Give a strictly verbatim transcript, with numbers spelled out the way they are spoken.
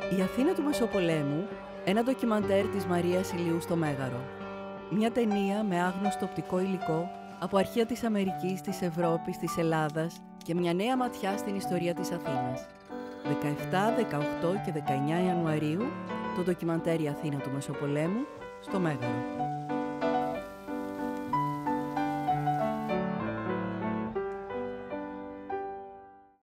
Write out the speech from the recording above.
Η Αθήνα του Μεσοπολέμου, ένα ντοκιμαντέρ της Μαρίας Ηλιού στο Μέγαρο. Μια ταινία με άγνωστο οπτικό υλικό από αρχεία της Αμερικής, της Ευρώπης, της Ελλάδας και μια νέα ματιά στην ιστορία της Αθήνας. δεκαεπτά, δεκαοκτώ και δεκαεννιά Ιανουαρίου, το ντοκιμαντέρ «Η Αθήνα του Μεσοπολέμου» στο Μέγαρο.